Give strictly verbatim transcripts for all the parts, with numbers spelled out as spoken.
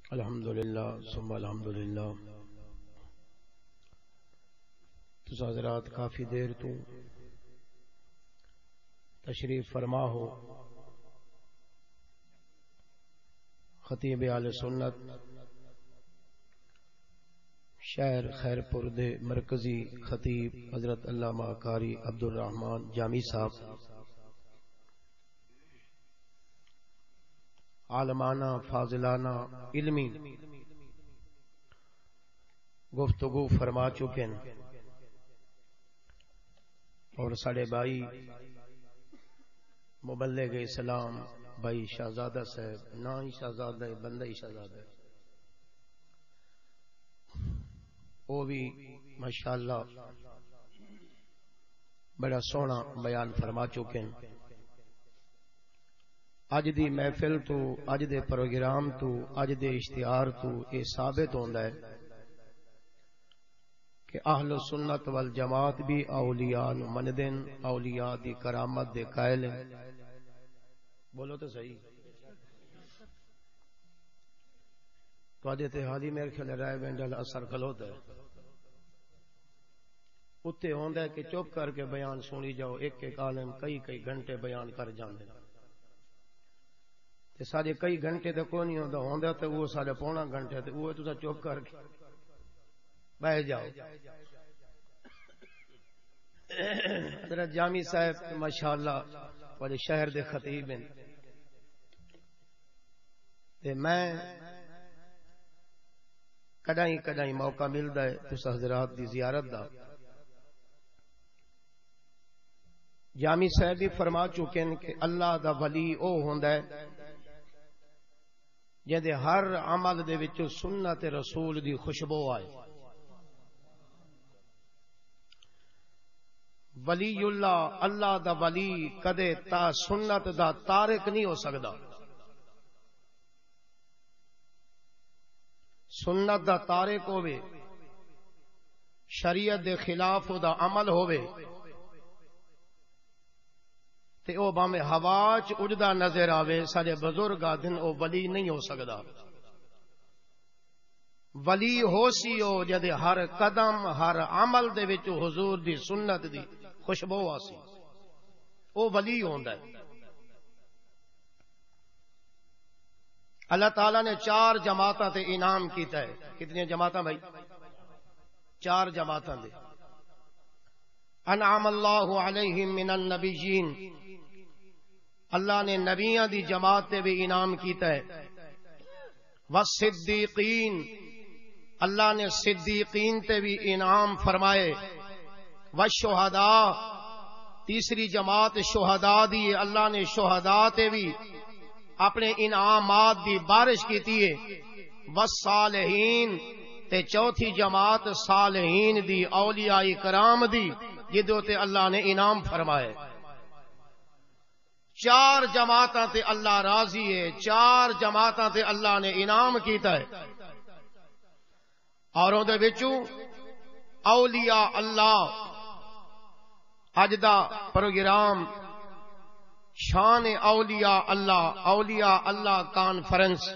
الحمدللہ ثم الحمدللہ. تو حضرات کافی دیر تو تشریف فرما ہو. خطیب اہل سنت شہر خیرپور دے مرکزی خطیب حضرت علامہ قاری عبد الرحمن جامی صاحب عالمانہ فاضلانہ علمی گفتگو فرما چکے ہیں اور ساڑھے بھائی مبلغ اسلام بھائی شہزادہ صاحب نا ہی شہزادہ ہے بندہ ہی شہزادہ ہے وہ بھی ماشاءاللہ بڑا سونا بیان فرما چکے ہیں. اج دی محفل تو اج دے پروگرام تو اج دے اشتہار تو یہ ثابت ہوندا ہے کہ اہل سنت والجماعت بھی اولیاء نو مندن، اولیاء دی کرامت دے قائل ہیں. بولو تو صحیح. تواڈے تے حالی میرے خیال رائے وینڈل اثر غلط ہے. اتنے ہوندا ہے کہ چپ کر کے بیان سنی جاؤ. ایک ایک عالم کئی کئی گھنٹے بیان کر جاندے تے سارے کئی گھنٹے تے کوئی نہیں ہوندا ہوندا تے وہ سارے پونا گھنٹے تے وہ تساں چپ کر کے بیٹھ جاؤ. حضرت جامی صاحب ماشاءاللہ والے شہر دے خطیب ہیں تے میں کدائیں کدائیں موقع ملدا ہے تس حضرات دی زیارت دا. جامی صاحب بھی فرما چکے ہیں کہ اللہ دا ولی او ہوندا ہے جدے ہر عمل دے وچ سنت رسول دی خوشبو آئے. ولی اللہ اللہ دا ولی کدے تا سنت دا تارک نہیں ہو سکدا. سنت دا تارک ہوے شریعت دے خلاف دا عمل ہوے تے او باویں ہوا چ اڑدا نظر آوے سارے بزرگ آدھن او ولی نہیں ہو سکدا. ولی ہو سی او جدے ہر قدم ہر عمل دے وچ حضور دی سنت دی خوشبو آسی او ولی ہوندا ہے. اللہ تعالیٰ نے چار جماعتاں تے انعام کیتا ہے. کتنی جماعتاں بھائی؟ چار جماعتاں دے. انعام اللہ علیہم من النبیین، اللہ نے نبیاں دی جماعت تے بھی انعام کیتا ہے. والصدیقین، اللہ نے صدیقین تے بھی انعام فرمائے. والشہداء، تیسری جماعت شہداء دی، اللہ نے شہداء تے بھی اپنے انعامات دی بارش کیتی ہے. والصالحین، تے چوتھی جماعت صالحین دی، اولیاء کرام دی جدوں تے اللہ نے انعام فرمائے. چار جماعتاں تے اللہ راضی ہے، چار جماعتاں تے اللہ نے انعام کیتا ہے. اور اون دے وچوں اولیاء اللہ اج دا پروگرام شان اولیاء اللہ، اولیاء اللہ کانفرنس.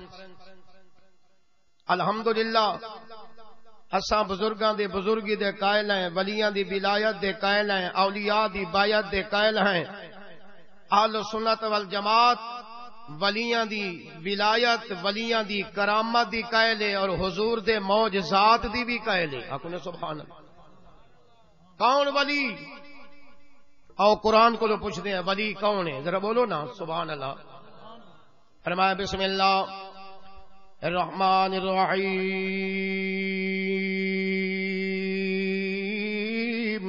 الحمدللہ اساں بزرگاں دے بزرگی دے قائل ہیں، ولیاں دی ولایت دے قائل ہیں، اولیاء دی بیعت دے قائل ہیں. اہل سنت والجماعت ولیاں دی ولایت، ولیاں دی کرامت دی قائل ہے اور حضور دے معجزات دی بھی قائل ہے. آکھو سبحان اللہ. کون ولی؟ او قرآن کو جو پوچھتے ہیں ولی کون ہے، ذرا بولو نا سبحان اللہ. فرمایا بسم اللہ الرحمن الرحیم.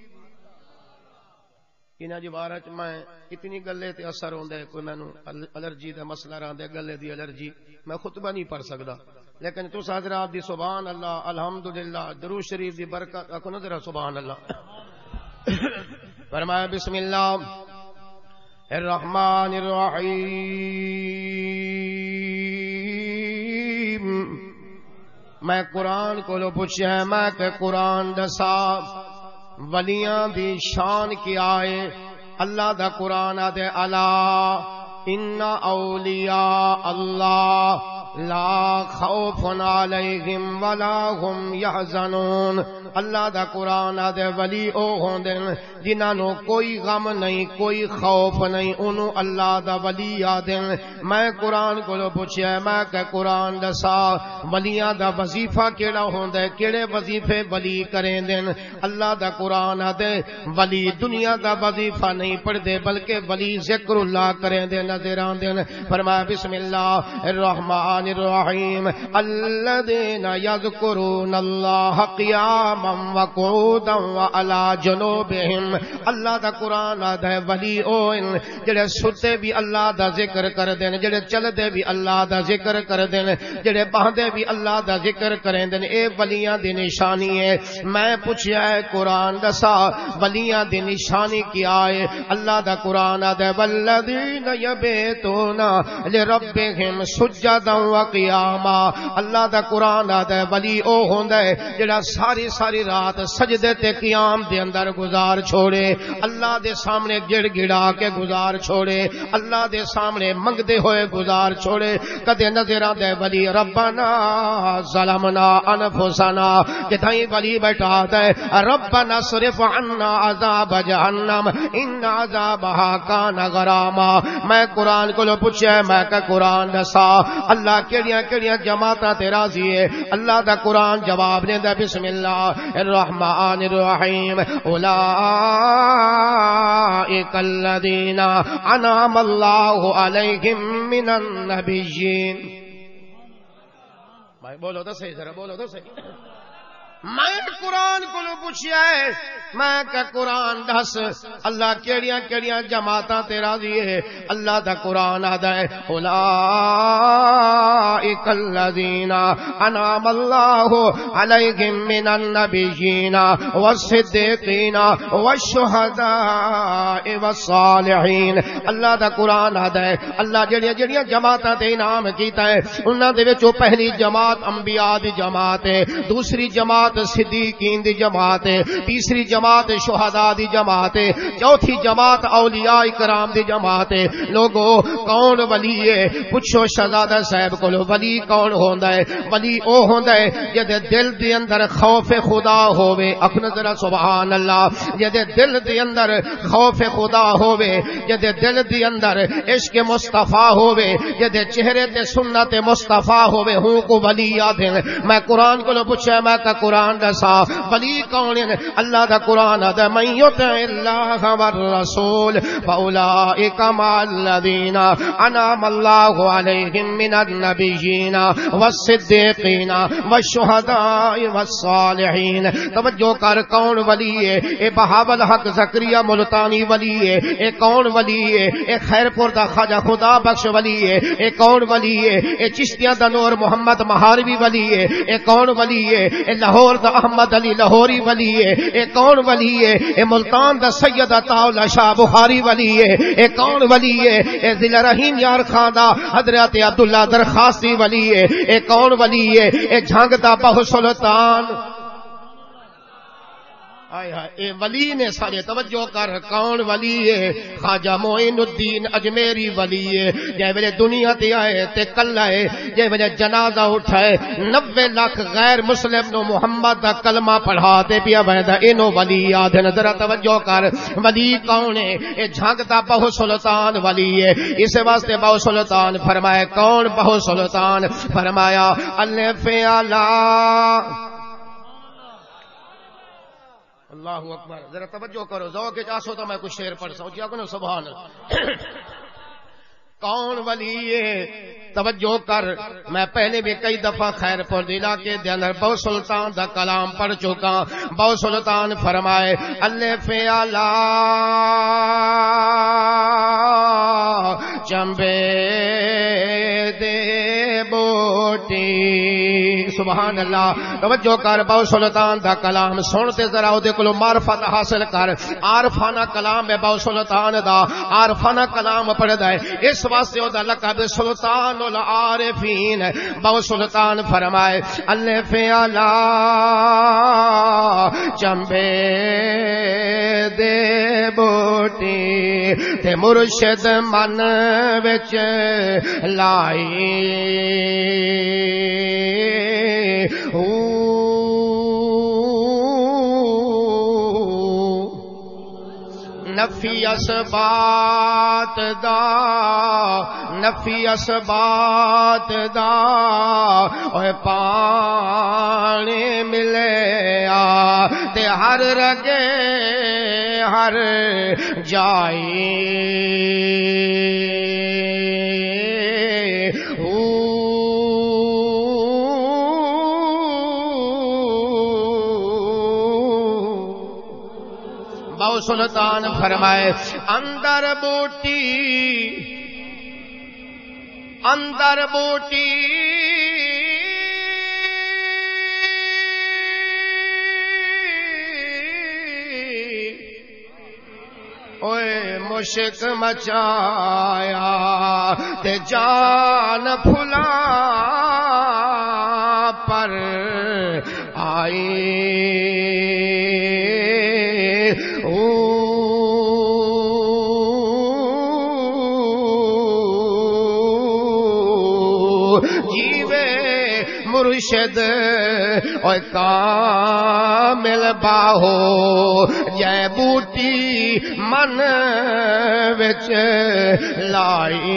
انہاں جی بارچ میں اتنی گلے تے اثر ہوندا ہے. کوئی مینوں الرجی دا مسئلہ رہندا ہے، گلے دی الرجی، میں خطبہ نہیں پڑھ سکدا، لیکن تس حضرات دی سبحان اللہ الحمدللہ درود شریف دی برکت آکھو نا ذرا سبحان اللہ. فرمایا بسم اللہ الرحمن الرحیم. میں قرآن کو لو پوچھا ہے، میں کہ قرآن دسا ولیاں دی شان کیا ہے. اللہ دا قرآن دے الا ان اولیاء اللہ لا خوف علیہم ولا هم یحزنون اللہ دا قرآن دے ولی او ہوندے جنہاں نو کوئی غم نہیں کوئی خوف نہیں انہوں اللہ دا ولی آدے میں قرآن کو پوچھیا میں کہ قرآن دسا ولیاں دا وظیفہ کیڑا ہوندے کیڑے وظیفے ولی کریں دین اللہ دا قرآن دے ولی دنیا دا وظیفہ نہیں پڑھ دے بلکہ ولی ذکر اللہ کریں دے نظر آن دین فرمایا بسم اللہ الرحمن الرحیم الذین یذکرون اللہ قیاما وقعودا وعلی جنوبہم اللہ دا قرآن دے ولی او جڑے ستے بھی اللہ دا ذکر کر دین جڑے چل دے بھی اللہ دا ذکر کر دین جڑے باندے بھی اللہ دا ذکر کریں دین اے ولیاں دی نشانی ہے میں پوچھیا ہے قرآن دسا ولیاں دی نشانی کیا ہے اللہ دا قرآن دے والذین یبیتون لربہم سجدا وقیاما اللہ دا قرآن دے ولی او ہوندا ہے جڑا ساری ساری رات سجدے تے قیام دے اندر گزار چھوڑے اللہ دے سامنے گڑ گڑا کے گزار چھوڑے اللہ دے سامنے منگدے ہوئے گزار چھوڑے کدے نظراں دے ولی ربنا ظلمنا انفسنا کتھائی ولی بیٹھا دے ربنا صرف عنا عذاب جہنم ان عذابها کان غراما میں قرآن کو لو پوچھے میں کہ قرآن دسا اللہ کیڑیاں کیڑیاں جماعتاں تے راضی ہے اللہ دا قرآن جواب دیندا بسم اللہ الرحمن الرحیم اولئک الذین انعم اللہ علیہم من النبیین بھائی بولو تو صحیح ذرا بولو تو صحیح میں قرآن کو پوچھیا ہے میں کہ قرآن دس اللہ کیڑیاں کیڑیاں جماعتاں تے راضی ہے اللہ دا قرآن آدا ہے اولئک الذین انعم اللہ علیہم من النبیین والصدیقین والشہداء والصالحین اللہ دا قرآن آدا ہے اللہ جڑیاں جڑیاں جماعتاں تے انعام کیتا ہے انہاں دے وچوں پہلی جماعت انبیاء دی جماعت ہے دوسری جماعت صدیقین دی جماعت ہے تیسری جماعت شہداء دی جماعت ہے چوتھی جماعت اولیاء کرام دی جماعت ہے لوگو کون ولی ہے پوچھو شہزادہ صاحب کو ولی کون ہوندا ہے ولی او ہوندا ہے جدے دل دے اندر خوف خدا ہووے اپنا ذرا سبحان اللہ جدے دل دے اندر خوف خدا ہووے جدے دل دے اندر عشق مصطفی ہووے جدے چہرے تے سنت مصطفی ہووے ہوں کو ولی آدھے میں قرآن کو پوچھا میں کہ قرآن دسا ولی کون ہے اللہ دا قرآن دا من یطع اللہ والرسول فاولئک مع الذین انعم اللہ علیہم من النبیین والصدیقین والشہداء والصالحین توجہ کر کون ولی ہے اے بہاول حق زکریا ملتانی ولی ہے اے کون ولی ہے اے خیر پور دا خواجہ خدا بخش ولی ہے اے کون ولی ہے اے چشتیاں دا نور محمد مہاروی ولی ہے اے کون ولی ہے اے لاہور دا احمد علی لاہوری ولی ہے اے کون ولی ہے اے ملتان دا سید عطاءاللہ شاہ بخاری ولی ہے اے کون ولی ہے اے ذل رحیم یار خان دا حضرت عبداللہ درخواستی ولی ہے اے کون ولی ہے اے جھنگ دا بہو سلطان آئے ہاں اے ولی نے سارے توجہ کر کون ولی ہے خواجہ معین الدین اجمیری ولی ہے جے ویلے دنیا تے آئے تے کل آئے جے ویلے جنازہ اٹھائے نوے لاکھ غیر مسلم نو محمد دا کلمہ پڑھا تے پیا ویندا اینو ولی یاد ذرا توجہ کر ولی کون ہے اے جھنگ دا بہو سلطان ولی ہے اس واسطے بہو سلطان فرمایا کون بہو سلطان فرمایا الف اعلی اللہ اکبر ذرا توجہ کرو ذوق چاسو تو میں کچھ شعر پڑھ سکوں کیا کنو سبحان اللہ کون ولی ہے توجہ کر میں پہلے بھی کئی دفعہ خیر پور علاقے دے اندر بہو سلطان دا کلام پڑھ چکا بہو سلطان فرمائے الف اعلی چمبے دے بوٹی سبحان اللہ توجہ کر باو سلطان دا کلام سن تے ذرا او دے کولو معرفت حاصل کر عارفانہ کلام ہے باو سلطان دا عارفانہ کلام پڑھدا ہے اس واسطے او دا لقب سلطان العارفین باو سلطان فرمائے الف اعلی چمبے دے بوٹی تے مرشد من وچ لائی نفی اسبات دا نفی اسبات دا اوے پانی ملے آ تے ہر رگے ہر جائی باو سلطان فرمائے اندر بوٹی اندر بوٹی اوے مشک مچایا تے جان پھلا پر آئی مرشد اور کامل باہو جے بوٹی من وچ لائی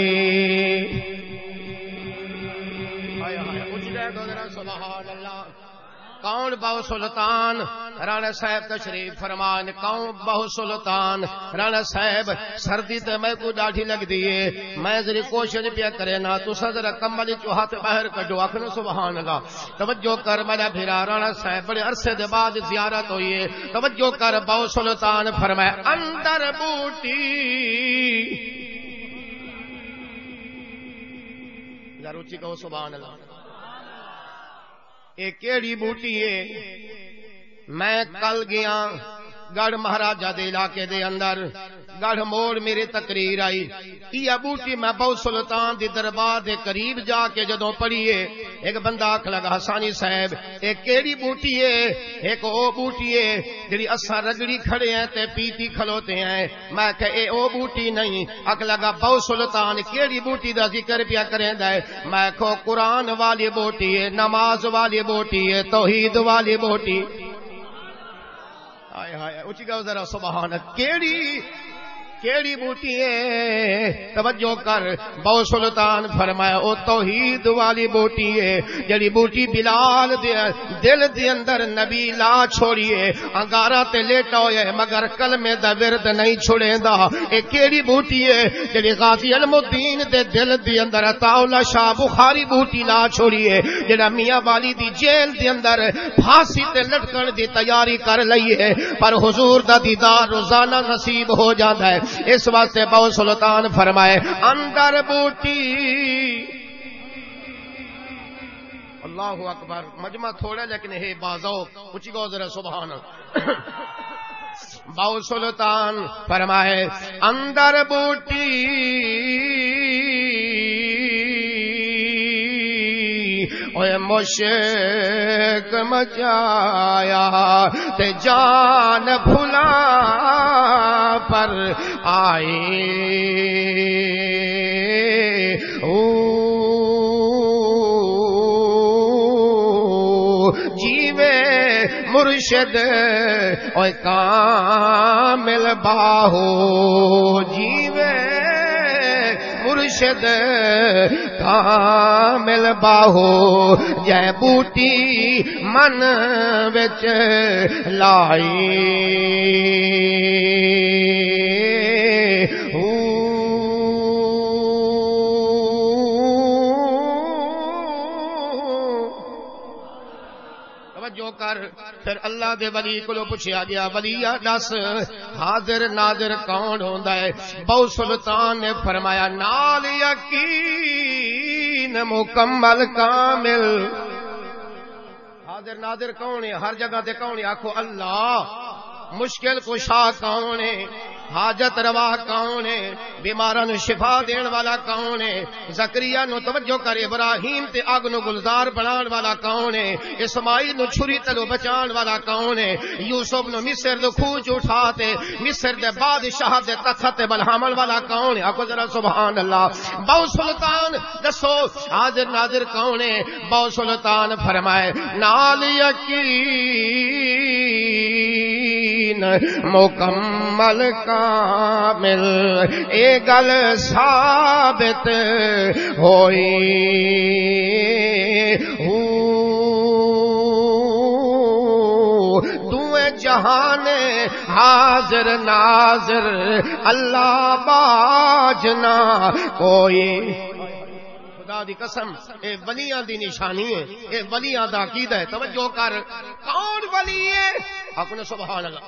سبحان اللہ کون باو سلطان رانا صاحب تشریف فرمان کون باو سلطان رانا صاحب سردی تے میں کو ڈاڑھی لگ دیئے میں ذری کوشش پیا کرے نا تو صدر کمبلی چوہات باہر کڈو اکھن سبحان اللہ توجہ کر میرا بھیرا رانا صاحب بڑے عرصے دے بعد زیارت ہوئی ہے توجہ کر باو سلطان فرمائے اندر بوٹی ذرا اونچی کہو سبحان اللہ ایک کیڑی بوٹی ہے میں کل گیا گڑھ مہاراجہ دے علاقے دے اندر گڑھ موڑ میرے تقریر آئی یہ بوٹی میں باو سلطان دی دربار دے قریب جا کے جدوں پڑھیے ایک بندہ آکھ لگا حسانی صاحب ایک کیڑی بوٹی ہے ایک او بوٹی ہے جڑی اساں رگڑی کھڑے ہیں تے پیتی کھلوتے ہیں میں کہ اے او بوٹی نہیں آکھ لگا باو سلطان کیڑی بوٹی دا ذکر پیا کریں دے میں کہو قرآن والی بوٹی ہے نماز والی بوٹی ہے توحید والی بوٹی آئے آئے اچھی گاؤ ذرا سبحان کیڑی کیڑی بوٹی ہے توجہ کر باو سلطان فرمایا او توحید والی بوٹی ہے جڑی بوٹی بلال دے دل دے اندر نبی لا چھوڑیے انگارا تے لیٹا ہوئے مگر کلمے دا ورد نہیں چھوڑے دا اے کیڑی بوٹی ہے جڑی غازی علم الدین دے دل دے اندر عطاءاللہ شاہ بخاری بوٹی لا چھوڑیے جڑا میاں والی دی جیل دے اندر پھانسی تے لٹکن دی تیاری کر لئیے پر حضور دا دیدار روزانہ نصیب ہو جاتا ہے اس واسطے باو سلطان فرمائے اندر بوٹی اللہ اکبر مجمع تھوڑا لیکن ہے بازوق اچھی گو ذرا سبحان باو سلطان فرمائے اندر بوٹی اوے مشک مچایا تے جان پھلا پر آئی جیوے مرشد اوے کامل باہو جیوے مرشد کامل باہو جے بوٹی من وچ لائی جو کر پھر اللہ دے ولی کو پوچھا گیا ولی دس حاضر ناظر کون ہوندا ہے باو سلطان نے فرمایا نال یقین مکمل کامل حاضر ناظر کون ہے؟ ہر جگہ تے کون ہے؟ آکھو اللہ۔ مشکل کشا کون ہے؟ حاجت روا کون ہے؟ بیماراں نو شفا دین والا کون ہے؟ زکریا نو توجہ کر، ابراہیم تے اگ نو گلزار بنان والا کون ہے؟ اسماعیل نو چھری تلو بچان والا کون ہے؟ یوسف نو مصر دے کھوج اٹھا تے مصر دے بادشاہ دے تخت تے بلہامن والا کون ہے؟ آکو ذرا سبحان اللہ۔ بہو سلطان دسو حاضر ناظر کون ہے؟ بہو سلطان فرمائے نال یقین مکمل کامل اے گل ثابت ہوئی دوئے جہان حاضر ناظر اللہ باجنا کوئی۔ خدا دی قسم اے ولیاں دی نشانی ہے، اے ولیاں دا عقیدہ ہے۔ توجہ کر، کون ولی ہے؟ اپنے سبحان اللہ۔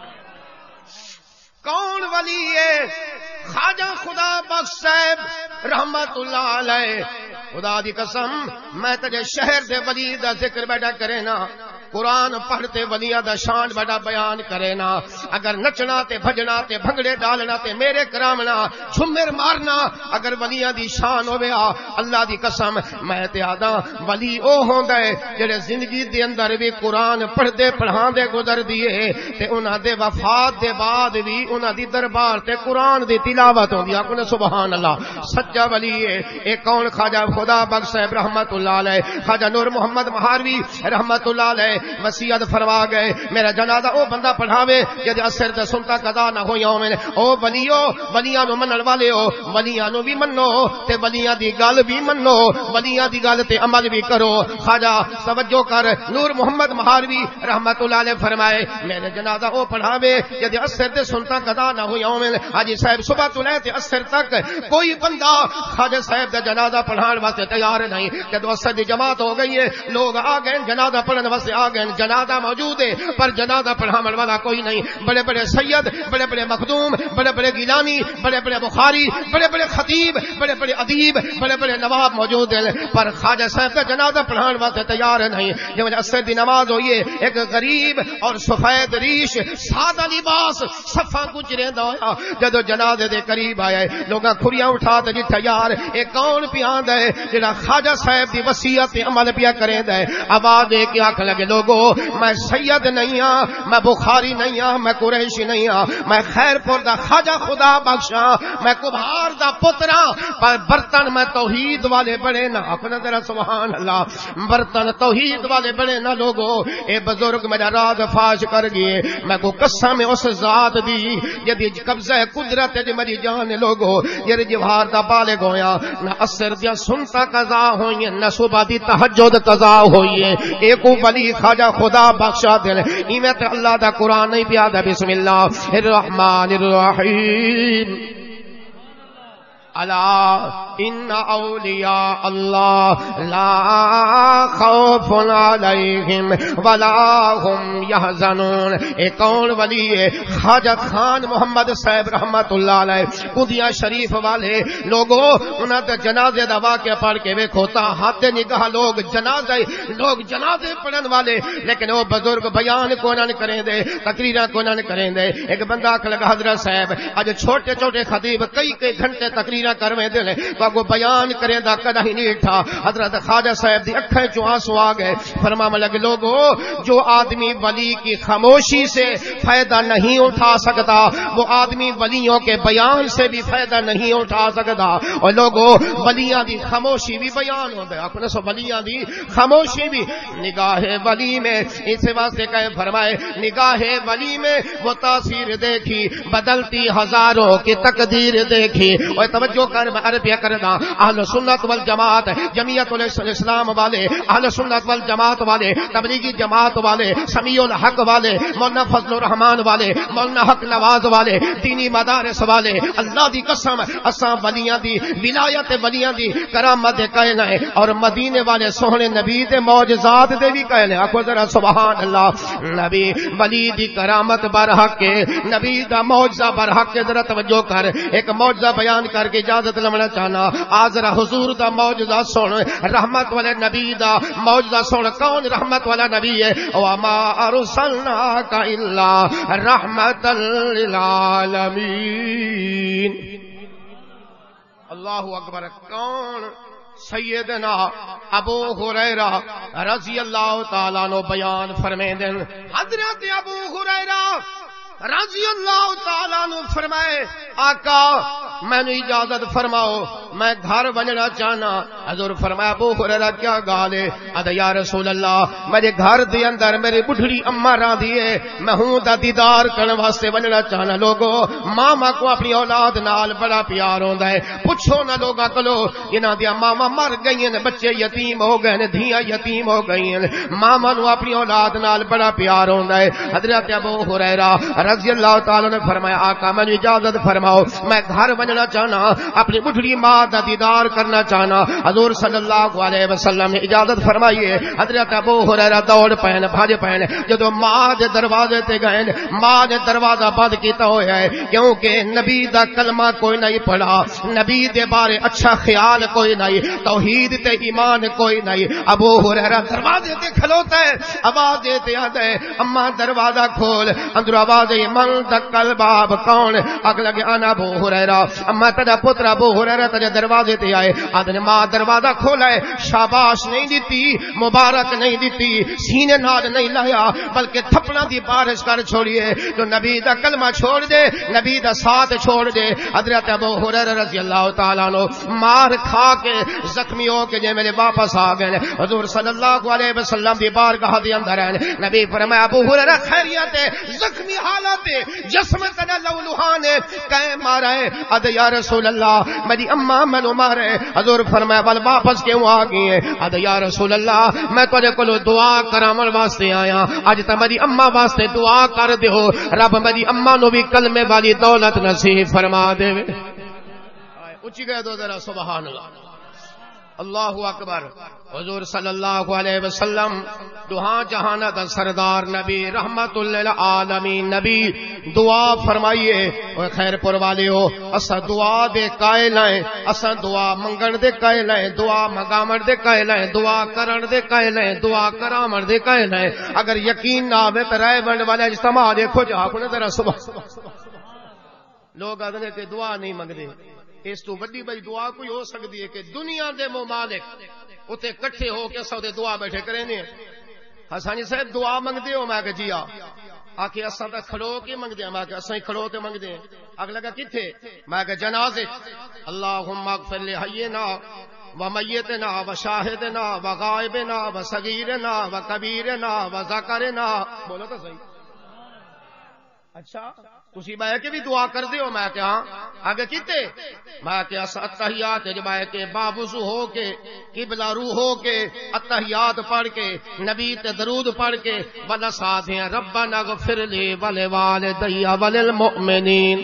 کون ولی ہے؟ خواجہ خدا بخش صاحب رحمت اللہ علیہ۔ خدا دی قسم میں تجھے شہر دے ولی دا ذکر بیٹھا کرے نا، قرآن پڑھتے ولیاں دا شان بڑا بیان کرے نا، اگر نچنا تے بھجنا تے بھنگڑے ڈالنا تے میرے کرامنا جھمر مارنا اگر ولیاں دی شان ہوے آ، اللہ دی قسم میں تے آدا ولی او ہوندا ہے جڑے زندگی دے اندر بھی قرآن پڑھدے پڑھاندے گزر دیے تے انہاں دے وفات دے بعد بھی انہاں دی دربار تے قرآن دی تلاوت ہوندی۔ آکھو سبحان اللہ۔ سچا ولی ہے اے کون؟ خواجہ خدا بخش صاحب رحمت اللہ علیہ۔ خواجہ نور محمد مہاروی رحمت اللہ علیہ وصیت فرما گئے میرا جنازہ او بندہ پڑھاوے جدے اثر تے سنتا قضا نہ ہویا ہوویں۔ او ولیو ولیاں نو منن والے ہو، ولیاں نو بھی منو تے ولیاں دی گل بھی منو، ولیاں دی گل تے عمل بھی کرو۔ خواجہ توجہ کر، نور محمد مہاروی رحمت اللہ علیہ فرمائے میرے جنازہ او پڑھاوے جدے اثر تے سنتا قضا نہ ہویا ہوویں۔ حاجی صاحب صبح تو لے تے اثر تک کوئی بندہ خواجہ صاحب دا جنازہ پڑھان واسطے تیار نہیں۔ جدو اثر دی جماعت ہو گئی ہے، لوگ آ گئے جنازہ پڑھن واسطے آ گئے، جنازہ موجود ہے پر جنازہ پڑھاون والا کوئی نہیں۔ بڑے بڑے سید، بڑے بڑے مخدوم، بڑے بڑے گیلانی، بڑے بڑے بخاری، بڑے بڑے خطیب، بڑے بڑے ادیب، بڑے بڑے نواب موجود ہیں پر خواجہ صاحب کا جنازہ پڑھان واسطے تیار نہیں۔ جب عصر دی نماز ہوئی ہے، ایک غریب اور سفید ریش سادہ لباس صفا گجرے دا جدو جنازے دے قریب آیا، لوگاں کھریاں اٹھا تے جتھے یار اے کون پیاندا ہے جڑا خواجہ صاحب دی وصیت تے عمل پیا کریندا ہے؟ آواز دے کے آکھ لگے لوگو میں سید نہیں ہاں، میں بخاری نہیں ہاں، میں قریشی نہیں ہاں، میں خیر پور دا خواجہ خدا بخشاں، میں کبھار دا پتراں، پر برتن میں توحید والے بڑے نا۔ اپنا ذرا سبحان اللہ۔ برتن توحید والے بڑے نا لوگو۔ اے بزرگ میرا راز فاش کر گئے، میں کو قسم اس ذات دی جدی قبضہ قدرت دی میری جان لوگو، یہ جوہر دا بالغ ہویا نہ اثر دیا سنتا قضا ہوئی نہ صبح دی تہجد قضا ہوئی ہے۔ ایک ولی خواجہ خدا بخشا دل ایویں تے اللہ دا قرآن نہیں پیا دا۔ بسم اللہ الرحمن الرحیم الا ان اولیاء اللہ لا خوف علیہم ولا هم یحزنون۔ ایک کون ولی ہے؟ خواجہ خان محمد صاحب رحمت اللہ علیہ۔ کودیا شریف والے لوگوں انہاں تے جنازے دا واقعہ پڑھ کے ویکھو تا ہاتھ نگاہ لوگ جنازے لوگ جنازے پڑھن والے، لیکن وہ بزرگ بیان کو نہ کریں دے، تقریراں کو نہ کریں دے۔ ایک بندہ آکھ لگا حضرت صاحب اج چھوٹے چھوٹے خطیب کئی کئی گھنٹے تقریر کرویں دے کو بیان کریں دا کدا ہی نہیں تھا۔ حضرت خواجہ صاحب دی اکھیں چوں آنسو آ گئے، فرمانے لگے لوگو جو آدمی ولی کی خاموشی سے فائدہ نہیں اٹھا سکتا وہ آدمی ولیوں کے بیان سے بھی فائدہ نہیں اٹھا سکتا۔ اور لوگو ولیاں دی خاموشی بھی بیان ہوندے، اپنے سو ولیاں دی خاموشی بھی نگاہ ولی میں اس واسطے کہے فرمائے نگاہ ولی میں وہ تاثیر دیکھی بدلتی ہزاروں کی تقدیر دیکھی۔ اور توجہ کر میں عربیہ کرنا، اہل سنت والجماعت جمعیت الاسلام والے، اہل سنت والجماعت والے، تبلیغی جماعت والے، سمیع الحق والے، مولانا فضل الرحمان والے، مولانا حق نواز والے، دینی مدارس والے، اللہ دی قسم اساں ولیاں دی ولایت ولیاں دی کرامت دے قائل ہیں اور مدینے والے سوہنے نبی دے معجزات دے بھی قائل ہیں۔ آکھو ذرا سبحان اللہ۔ نبی ولی دی کرامت برحق ہے، نبی دا معجزہ برحق ہے۔ ذرا توجہ کر، ایک معجزہ بیان کر کے اجازت لمنا چاہنا آزرا حضور دا معجزہ سن رحمت والے نبی دا معجزہ سن کون رحمت والا نبی ہے وما ارسلناک الا رحمت للعالمین اللہ اکبر کون سیدنا ابو ہریرہ رضی اللہ تعالیٰ عنہ بیان فرمیندن حضرت ابو ہریرہ رضی اللہ تعالیٰ عنہ فرمائے آقا میں نے اجازت فرماؤ میں گھر بننا چاہنا حضور فرمایا ابو ہریرہ کیا گال ہے ادھا یا رسول اللہ میرے گھر دے اندر میری بڑھڑی اماں راں دیئے میں ہوں دا دیدار کرنے واسطے بننا چاہنا لوگو ماما کو اپنی اولاد نال بڑا پیار ہوندا ہے پوچھو نہ لوگا کلو انہاں دی ماما مر گئی ہیں بچے یتیم ہو گئے ہیں دھیاں یتیم ہو گئی ہیں ماما نو اپنی اولاد نال بڑا پیار ہوندا ہے حضرت ابو ہریرہ رضی اللہ تعالیٰ نے فرمایا آقا میں نے اجازت فرماؤ میں گھر بننا چاہنا اپنی بڑھڑی ماں دا دیدار کرنا چاہنا حضور صلی اللہ علیہ وسلم نے اجازت فرمائیے حضرت ابو ہریرہ دوڑ پہن بھاج پہن جدو ماں دے دروازے تے گئے ماں نے دروازہ بند کیتا ہویا ہے کیونکہ نبی دا کلمہ کوئی نہیں پڑھا نبی دے بارے اچھا خیال کوئی نہیں توحید تے ایمان کوئی نہیں ابو ہریرہ دروازے تے کھلوتا ہے آواز دیتے آتا ہے اماں دروازہ کھول اندر آواز من دکل باب کون اگ لگے انا ابو ہریرہ اما تیرا پتر ابو ہریرہ تیرے دروازے تے آئے آدھے ماں دروازہ کھولا ہے شاباش نہیں دیتی مبارک نہیں دیتی سینے نال نہیں لایا بلکہ تھپڑا دی بارش کر چھوڑیے جو نبی دا کلمہ چھوڑ دے نبی دا ساتھ چھوڑ دے حضرت ابو ہریرہ رضی اللہ تعالیٰ عنہ مار کھا کے زخمی ہو کے جے میرے واپس آ گئے حضور صلی اللہ علیہ وسلم دی بارگاہ دے اندر ہیں نبی فرمایا ابو ہریرہ خیریت ہے زخمی حالت جسم تنا لو لوہانے کہیں مارا ہے اد یا رسول اللہ میری اماں منو مارے حضور فرمایا بل واپس کیوں آ گئی ہے اد یا رسول اللہ میں تجھے کولو دعا کرامن واسطے آیا اج تے میری اماں واسطے دعا کر دیو رب میری اماں نو بھی کلمے والی دولت نصیب فرما دے اونچی گئے دو ذرا سبحان اللہ اللہ اکبر حضور صلی اللہ علیہ وسلم دعا جہانا دا سردار نبی رحمت للعالمین نبی دعا فرمائیے اور خیر پر والے ہو اسا دعا دے قائل ہیں اسا دعا منگن دے قائل ہیں دعا مگامن دے قائل ہیں دعا کرن دے قائل ہیں دعا کرامن دے قائل ہیں اگر یقین نہ آوے تو رائے بنڈ والے اجتماع دیکھو جا کو ذرا صبح لوگ آدھنے کہ دعا نہیں منگتے اس تو بڑی بڑی دعا کوئی ہو سکتی ہے کہ دنیا دے ممالک اتے کٹھے ہو کے سو دے دعا بیٹھے کریں نے حسانی صاحب دعا منگتے ہو میں کہ جی آ آکے اساں تے کھڑو کے منگدے ہیں میں کہ اساں کھڑو تے منگدے ہیں اگلا کہ کتھے میں کہ جنازے اللہم اغفر لحینا ومیتنا وشاہدنا وغائبنا وصغیرنا وکبیرنا وذکرنا بولو تو صحیح اچھا تسی میں کہ بھی دعا کر دیو میں کہ ہاں آگے کیتے میں کہ اتحیات جمائے کے بابوزو ہو کے قبلہ روح ہو کے اتحیات پڑھ کے نبی تے درود پڑھ کے ولا ساتھ ہیں ربنا اغفر لی ولوالدی وللمؤمنین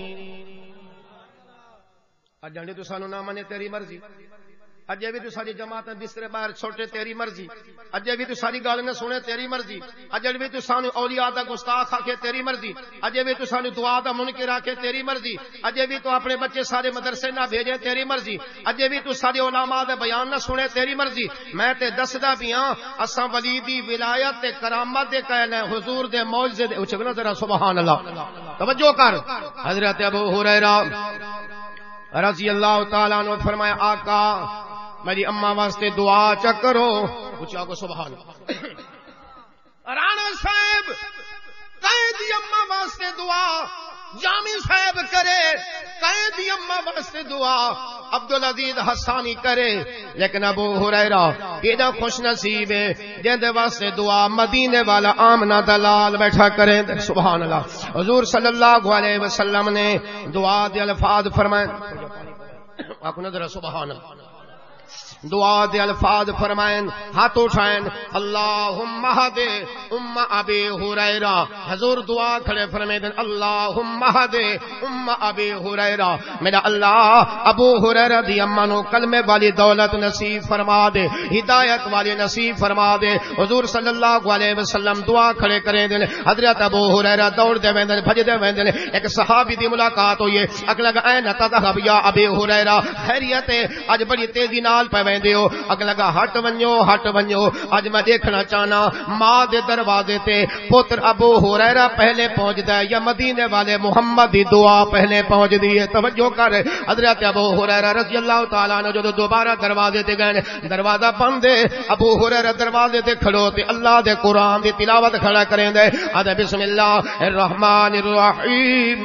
اجنڈے تو سانو نہ منے تیری مرضی اجے بھی تو ساری جماعت بسترے باہر چھوٹے تیری مرضی اجے بھی تو ساری گل نہ سنے تیری مرضی اجے بھی تو سانو اولیاء دا گستاخ آکھے تیری مرضی اجے بھی تو سانو دعا دا منکر آکھے تیری مرضی اجے بھی تو اپنے بچے سارے مدرسے نہ بھیجے تیری مرضی اجے بھی تو سارے علماء دے بیان نہ سنے تیری مرضی میں تے دسدا پیاں اساں ولی دی ولایت تے کرامت دے قائل ہیں حضور دے معجزے دے اچھنا ذرا سبحان اللہ توجہ کر حضرت ابو ہریرہ رضی اللہ تعالیٰ عنہ فرمایا آقا میری اماں واسطے دعا چکرو اچھا کو سبحان اللہ رانا صاحب قائدی اماں واسطے دعا جامی صاحب کرے قائدی اماں واسطے دعا عبدالعزیز حسانی کرے لیکن ابو ہریرہ کیڑا خوش نصیب ہے جن دے واسطے دعا مدینے والا آمنہ دلال بیٹھا کرے سبحان اللہ حضور صلی اللہ علیہ وسلم نے دعا دے الفاظ فرمائے آپ نے ذرا سبحان اللہ دعا دے الفاظ فرمائیں، ہاتھ اٹھائیں، اللہم اہد ام ابی ہریرہ، حضور دعا کھڑے فرمائیں اللہم اہد ام ابی ہریرہ، میرا اللہ ابو ہریرہ دی اماں نو کلمے والی دولت نصیب فرما دے، ہدایت والی نصیب فرما دے۔ حضور صلی اللہ علیہ وسلم دعا کھڑے کریں دے، حضرت ابو ہریرہ دوڑ دے ویندے بھج دے ویندے، ایک صحابی دی ملاقات ہوئی، اگلا کہ این تذهب یا ابی ہریرہ، خیریت ہے اج بڑی تیزی نال پے ویندے ہو، اگلا کہ ہٹ ونجو ہٹ ونجو، اج میں دیکھنا چاہنا ماں دے دروازے تے پتر ابو ہریرہ پہلے پہنچدا ہے یا مدینے والے محمد دی دعا پہلے پہنچ دی ہے؟ توجہ کر، حضرت ابو ہریرہ رضی اللہ تعالی عنہ جو دوبارہ دروازے تے گئے، دروازہ بند ہے، ابو ہریرہ دروازے تے کھڑو تے اللہ دے قرآن دی تلاوت کھڑا کریں دے، آدھے بسم اللہ الرحمن الرحیم،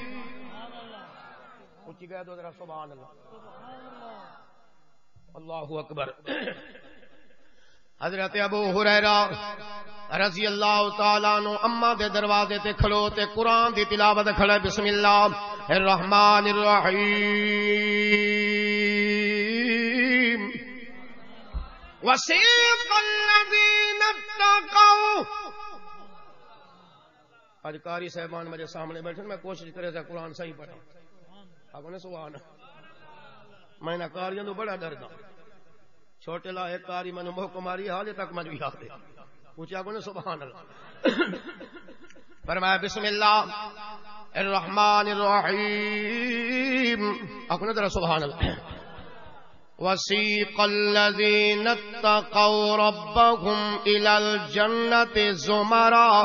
اونچی کہہ دو ذرا سبحان اللہ، اللہ اکبر۔ حضرت ابو ہریرہ رضی اللہ تعالیٰ عنہ اما دے دروازے تے کھڑو تے قرآن دی تلاوت کھڑا، بسم اللہ الرحمن الرحیم، وسیق الذین اتقوا، آج قاری صاحبان مجھے سامنے بیٹھے، میں کوشش کرے سے قرآن صحیح پڑھا، آپ نے سبحان، میں نہ کاریاں تو بڑا ڈردا، چھوٹے لا ایک کاری میں نے موہ کماری حال تک مجھے یاد ہے، پوچھا کو نے سبحان اللہ، فرمایا بسم اللہ الرحمن الرحیم، آپ نے ذرا سبحان اللہ، وسیق الذین اتقوا ربهم الى الجنة زمرا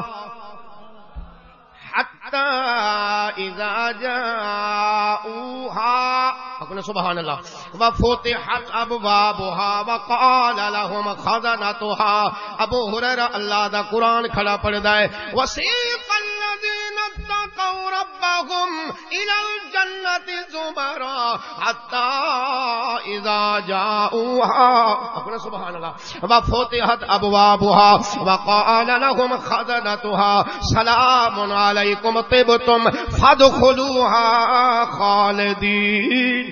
حتى اذا جاءوها، اپنے سبحان اللہ، وفتحت ابوابها وقال لهم خزنتها، ابو ہریرہ اللہ دا قرآن کھڑا پڑھدا ہے، وسیق الذین اتقوا ربهم الى الجنة زمرا حتى اذا جاءوها، اپنے سبحان اللہ، وفتحت ابوابها وقال لهم خزنتها سلام علیکم طبتم فادخلوها خالدین۔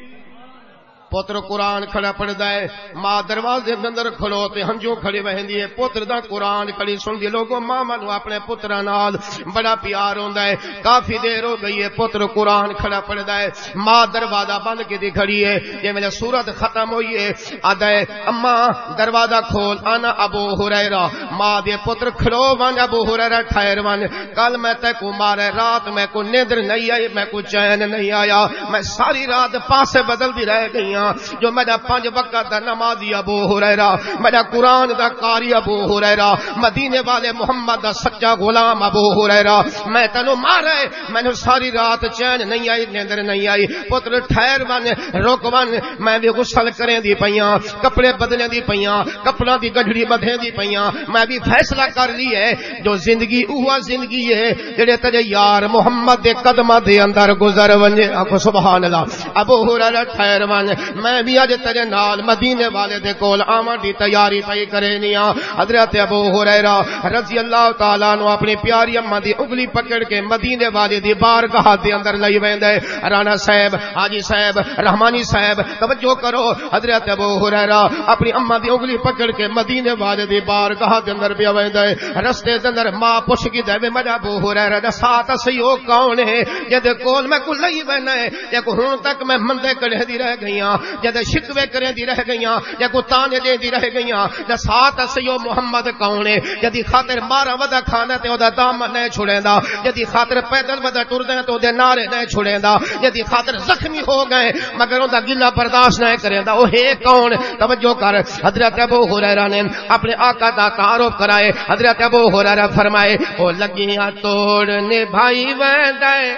پتر قرآن کھڑا پڑھدا ہے، ماں دروازے دے اندر کھڑو تے ہنجو کھڑی وہندی ہے، پتر دا قرآن کھڑی سن دی، لوگوں ماں نو اپنے پتراں نال بڑا پیار ہوندا ہے، کافی دیر ہو گئی ہے پتر قرآن کھڑا پڑھدا ہے، ماں دروازہ بند کے دی کھڑی ہے، جے میں سورت ختم ہوئی ہے، آدا ہے اماں دروازہ کھول، انا ابو ہریرہ، ماں دے پتر کھڑو ون، ابو ہریرہ ٹھہر ون، کل میں تے کو مارے، رات میں کو نیندر نہیں آئی، میں کو چین نہیں آیا، میں ساری رات پاسے بدل دی رہ گئی، جو میرا پانچ وقت دا نمازی ابو ہریرہ، میرا قرآن دا قاری ابو ہریرہ، مدینے والے محمد دا سچا غلام ابو ہریرہ، میں تینو مارے، میں نے ساری رات چین نہیں آئی، نیندر نہیں آئی، پتر ٹھہر ون، رک ون، میں بھی غسل کریں دی پیاں، کپڑے بدلیں دی پیاں، کپڑا دی گڈھڑی بدھیں دی پیاں، میں بھی فیصلہ کر لی ہے، جو زندگی اوہ زندگی ہے جڑے تیرے یار محمد دے قدماں دے اندر گزر ونجے، آکھو سبحان اللہ۔ ابو ہریرہ ٹھہر ون، میں بھی اج تیرے نال مدینے والے دے کول آمن دی تیاری پئی کرینیاں۔ حضرت ابو ہریرہ رضی اللہ تعالیٰ عنہ اپنی پیاری اماں دی انگلی پکڑ کے مدینے والے دی بارگاہ دے اندر لئی ویندا ہے۔ رانا صاحب، حاجی صاحب، رحمانی صاحب توجہ کرو، حضرت ابو ہریرہ اپنی اماں دی انگلی پکڑ کے مدینے والے دی بارگاہ دے اندر پیا ویندا ہے۔ رستے دے اندر ماں پوچھ کے دے میرا ابو ہریرہ دا ساتھ سی او کون ہے جے کول میں کو لئی وینا ہے، جے کو ہن تک میں مندے کڑے دی رہ گئیاں، جد شکوے کریں دی رہ گئیاں، یا کو تانے دے دی رہ گئیاں، دا ساتھ سیو محمد کون ہے جدی خاطر مارا ودا کھانا تے او دا دامن نہیں چھڑیندا، جدی خاطر پیدل ودا ٹردے تو دے نعرے نہیں چھڑیندا، جدی خاطر زخمی ہو گئے مگر او دا گلہ برداشت نہیں کریندا، او ہے کون؟ توجہ کر، حضرت ابو ہریرہ نے اپنے آقا دا تعارف کرائے۔ حضرت ابو ہریرہ فرمائے او لگیاں توڑنے بھائی ویندا ہے،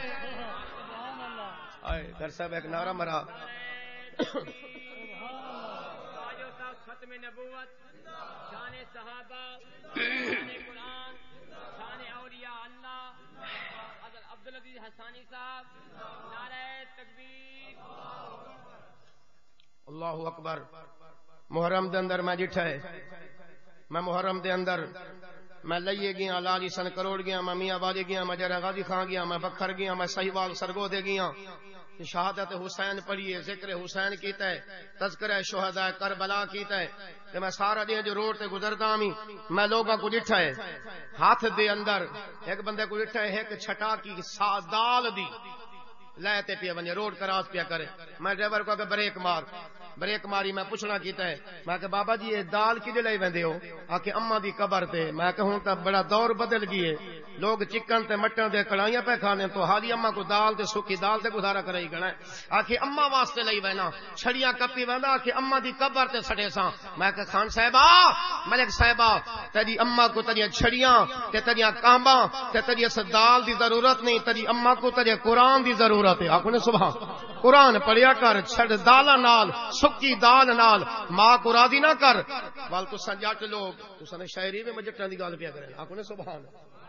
آئے در صاحب ایک نعرہ مرا ختم نبوت، شان صحابہ، شان قرآن، شان اولیاء اللہ، حضرت عبدالعزیز حسانی صاحب، نعرہ تکبیر، اللہ اکبر۔ محرم دے اندر میں جٹھا ہے، میں محرم دے اندر میں لئیے گیا، لالی سن کروڑ گیا، میں میاں والی گیا، میں جرہ غازی خان گیا، میں بکھر گیا، میں سہیوال سرگو دے گیا، شہادت حسین پڑھیے، ذکر حسین کیتا ہے، تذکرہ شہداء کربلا کیتا ہے تے میں سارا دن جو روڈ تے گزردا ہوں میں لوگاں کو ڈٹھا ہے ہاتھ دے اندر ایک بندے کو ڈٹھا ہے ایک چھٹا کی دال دی لے تے پیا ونجے روڈ کراس پیا کرے، میں ڈرائیور کو کہ بریک مار، بریک ماری، میں پوچھنا کیتا ہے، میں کہ بابا جی یہ دال کدے لے ویندے ہو؟ آ کے اما دی قبر تے، میں کہ ہن تے بڑا دور بدل گئی ہے، لوگ چکن تے مٹن دے کڑائیاں پہ کھانے تو حالی اما کو دال تے سکی دال تے گزارا کرائی گنا ہے، آ کے اما واسطے لئی وینا چھڑیاں کپی ویندا، آ کے اما دی قبر تے سڑے ساں، میں کہ خان صاحبہ ملک صاحبہ تیری اما کو تیری چھڑیاں تے تیری کانباں تے تیری اس دال دی ضرورت نہیں، تیری اما کو تیرے قرآن دی ضرورت ہے، آکھو نے سبحان قرآن پڑھیا کر، چھڑ دالاں نال سکی دال نال ماں کو راضی نہ کر، وال تساں جٹ لوگ تساں نے شاعری میں جٹاں دی گل پیا کرن، آکھو نے سبحان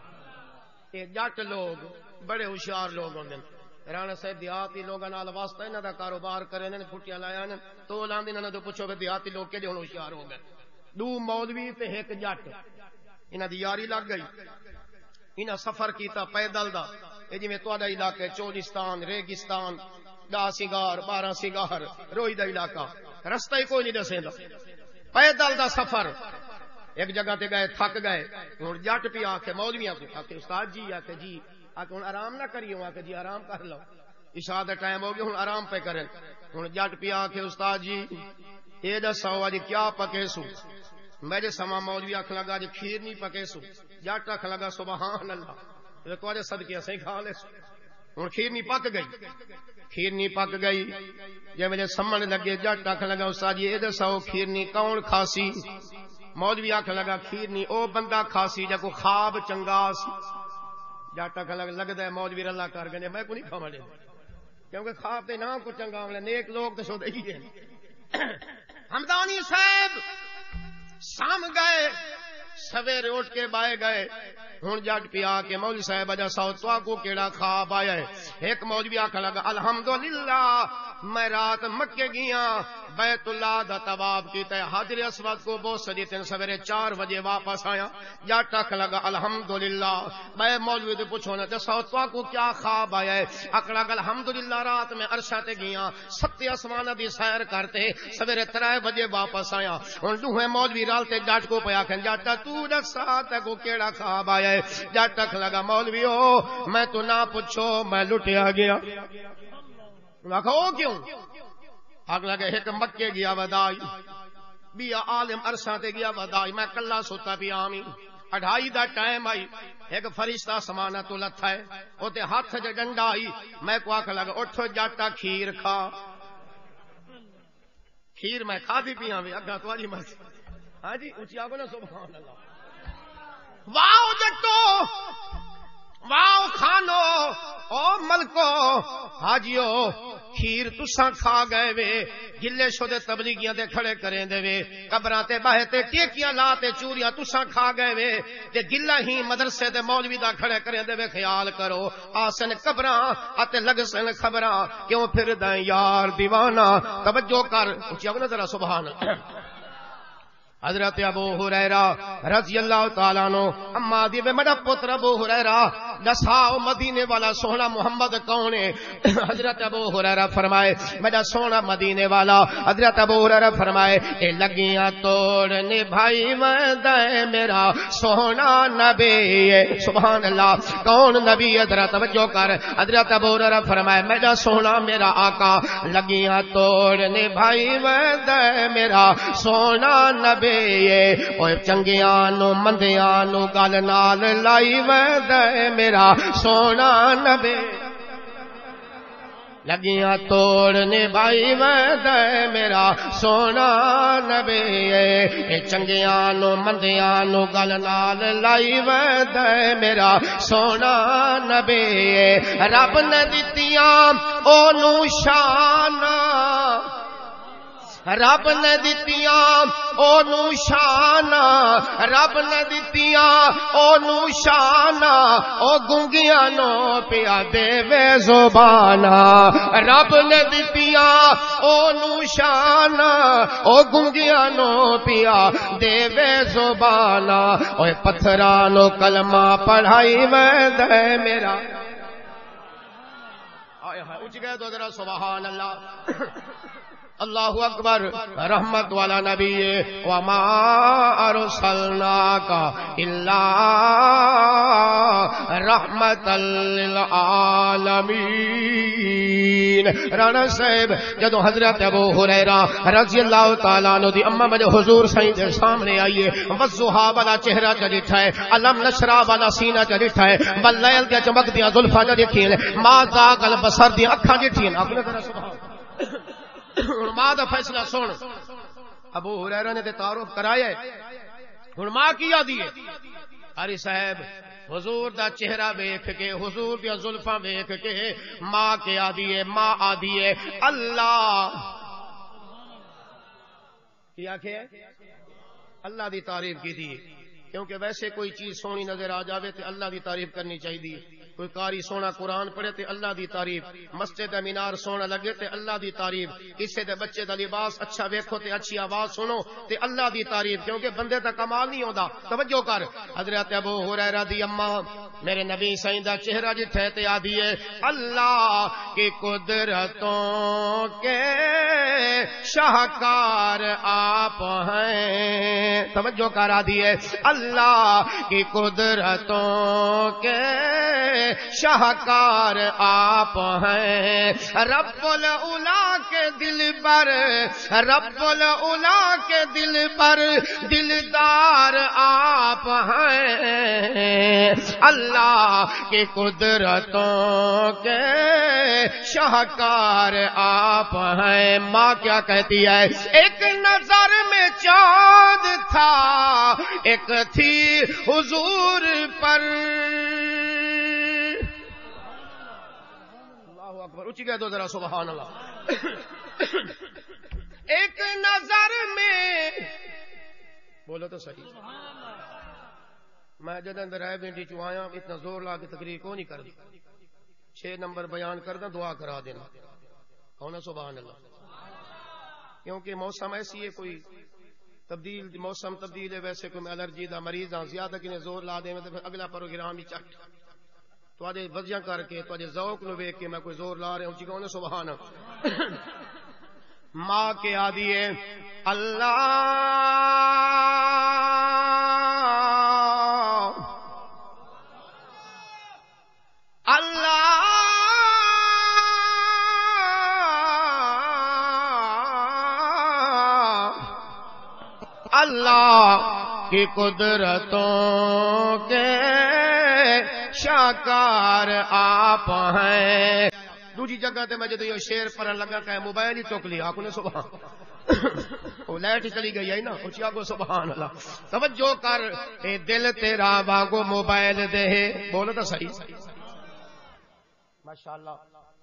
اے جٹ لوگ بڑے ہوشیار لوگ ہوندے رانا صاحب دیہاتی لوگاں نال واسطہ انہاں دا کاروبار کرے نے پھٹیاں لایا نے تو لاندے انہاں تو پوچھو کہ دیہاتی لوگ کیڑے ہن ہوشیار ہو گئے، دو مولوی تے ایک جٹ انہاں دی یاری لگ گئی، انہاں سفر کیتا پیدل دا، اے جویں تہاڈا علاقہ چولستان ریگستان دا سنگار بارہ سنگار روئی دا علاقہ رستہ ہی کوئی نہیں دسیندا، پیدل دا سفر، ایک جگہ تے گئے تھک گئے، ہن جٹ پی آ کے مولویاں کو آ کے استاد جی آ کے جی آ کے ہن آرام نہ کریو، آ کے جی آرام کر لو، عشاء دا ٹائم ہو گیا ہن آرام پہ کرن، ہن جٹ پی آ کے استاد جی اے دسو اج کیا پکے سو، میرے سما مولوی آکھ لگا جی کھیر نہیں پکے سو، جٹ آکھ لگا سبحان اللہ تواڈے صدقے اسیں کھا لے سو، ہن کھیر نہیں پک گئی، کھیر نہیں پک گئی، جے میرے سمجھ لگے جٹ آکھ لگا استاد جی اے دسو کھیر نہیں کون کھاسی، مولوی آکھ لگا کھیر نہیں او بندہ کھاسی جے کو خواب چنگا سی، جٹ آکھ لگا لگدا ہے مولوی رلا کر گئے میں کو نہیں کھاواں دے کیونکہ خواب تے نہ کو چنگا ہوے نیک لوگ تے سو دئی ہیں، حمدانی صاحب سام گئے سویرے اٹھ کے بائے گئے، ہن جٹ پیا کے مولوی صاحب اجا سو تو کو کیڑا خواب آیا ہے، ایک مولوی آکھ لگا الحمدللہ میں رات مکے گیا بیت اللہ دا طواف کیتا ہے، حجر اسود کو بوس دیتے ہیں، سویرے چار بجے واپس آیا، جٹ آکھ لگا الحمدللہ، میں مولوی تے پوچھو نا دسو تو کو کیا خواب آیا ہے، آکھ لگا الحمدللہ رات میں عرشہ تے گیا ستے آسمان دی سیر کرتے سویرے ترائے بجے واپس آیا، ہن دوہے مولوی رال تے جٹ کو پیا کہ جٹ تو دسا تے کو کیڑا خواب آیا ہے، جٹ آکھ لگا مولوی او میں تو نہ پوچھو میں لٹیا گیا، میں کہا کیوں، آگ لگے ایک مکے گیا ودائی بیا عالم عرصہ تے گیا ودائی میں کلا سوتا پی آمی، اڑھائی دا ٹائم آئی ایک فرشتہ سمانا تو لتھا ہے او تے ہاتھ جے ڈنڈا آئی، میں کو آکھ لگا اٹھو جاٹا کھیر کھا، کھیر میں کھا دی پی آمی اگا تو آجی مرضی، ہاں جی اچھی آگو نا سبحان اللہ، واو جٹو واو خانو او ملکو حاجیو کھیر تساں کھا گئے وے، گلے شدے تبلیغیاں دے کھڑے کریں دے وے، قبراں تے باہے تے ٹیکیاں لا تے چوریاں تساں کھا گئے وے، تے گلا ہی مدرسے دے مولوی دا کھڑے کریں دے وے، خیال کرو آسن قبراں اتے لگ سن خبراں کیوں پھر دیں یار دیوانہ، توجہ کر اچھی آگو نا ذرا سبحان حضرت ابو ہریرہ رضی اللہ تعالیٰ عنہ اما دی میرا پتر ابو ہریرہ دساؤ مدینے والا سونا محمد کون ہے، حضرت ابو ہریرہ فرمائے میرا سونا مدینے والا، حضرت ابو ہریرہ فرمائے اے لگیاں توڑنے بھائی وعدہ میرا سونا نبی ہے، سبحان اللہ کون نبی ہے ذرا توجہ کر، حضرت ابو ہریرہ فرمائے میرا سونا میرا آقا، لگیاں توڑنے بھائی وعدہ میرا سونا نبی اوے چنگیاں نو مندیاں نو گل نال لائی ویندے میرا سونا نبی، لگیاں توڑنے بھائی ویندے میرا سونا نبی، اے چنگیاں نو مندیاں نو گل نال لائی ویندے میرا سونا نبی، رب نے دتیاں او نو شان، رب نے دتیاں او نو شان، رب نے دتیاں او نو شان، او گونگیاں نو پیا دے وے زبان، رب نے دتیاں او نو شان، او گونگیاں نو پیا دے وے زبان، اوے پتھراں نو کلمہ پڑھائی ویندے میرا، ہائے ہائے اٹھ گئے تو ذرا سبحان اللہ اللہ اکبر رحمت والا نبی وما ارسلناک الا رحمت للعالمین. رانا صاحب جدو حضرت ابو ہریرہ رضی اللہ تعالیٰ عنہ دی اما مجھے حضور سائیں دے سامنے آئیے وضحا والا چہرہ چ ڈٹھا ہے علم نشرا والا سینہ چ ڈٹھا ہے باللیل کے چمک دیا زلفاں چ ڈٹھی ہیں ما ذاق البصر دی اکھاں ڈٹھی ہیں. اپنے ذرا سبحان ماں دا فیصلہ سن. ابو ہریرہ نے تے تعارف کرایا ہے ہن ماں کی آدی ہے قاری صاحب حضور دا چہرہ ویکھ کے حضور دی زلفاں ویکھ کے ماں کے آدی ہے ماں آدی ہے اللہ کیا کہ اللہ دی تعریف کی دی. کیونکہ ویسے کوئی چیز سونی نظر آ جاوے تے اللہ دی تعریف کرنی چاہیے. کوئی قاری سونا قرآن پڑھے تے اللہ دی تعریف, مسجد مینار سونا لگے تے اللہ دی تعریف, کسے دے بچے دا لباس اچھا ویکھو تے اچھی آواز سنو تے اللہ دی تعریف. کیونکہ بندے دا کمال نہیں ہوندا. توجہ کر حضرت ابو ہریرہ دی اما میرے نبی سائیں دا چہرہ جتھے تے آدھی ہے اللہ کی قدرتوں کے شاہکار آپ ہیں. توجہ کر آدھی ہے اللہ کی قدرتوں کے شاہکار آپ ہیں. رب العلا کے دل پر رب العلا کے دل پر دلدار آپ ہیں. اللہ کی قدرتوں کے شاہکار آپ ہیں. ماں کیا کہتی ہے ایک نظر میں چاند تھا ایک تھی حضور پر. اچھ گئے تو ذرا سبحان اللہ. ایک نظر میں بولو تو صحیح. میں جد اندر آئے بینٹی چوایا اتنا زور لا کے تقریر کو نہیں کر دی. چھ نمبر بیان کرنا دعا کرا دینا ہونا سبحان اللہ. کیونکہ موسم ایسی ہے کوئی تبدیل موسم تبدیل ہے. ویسے کوئی الرجی دا مریض ہاں زیادہ کنے زور لا دے میں تو اگلا پروگرام ہی چٹ تواڈے وجہ کر کے تواڈے ذوق نو ویکھ کے میں کوئی زور لا رہا ہوں. جی کون سبحان ماں کے آدھی ہے اللہ اللہ اللہ کی قدرتوں کے شاہکار آپ ہیں. دوسری جگہ تے میں جدو یہ شعر پڑھن لگا کہ موبائل ہی چک لیا. آپ نے سبحان وہ لائٹ چلی گئی ہے نا اچھی آگو سبحان اللہ. توجہ کر اے دل تیرا باگو موبائل دے. بولو تو صحیح ماشاءاللہ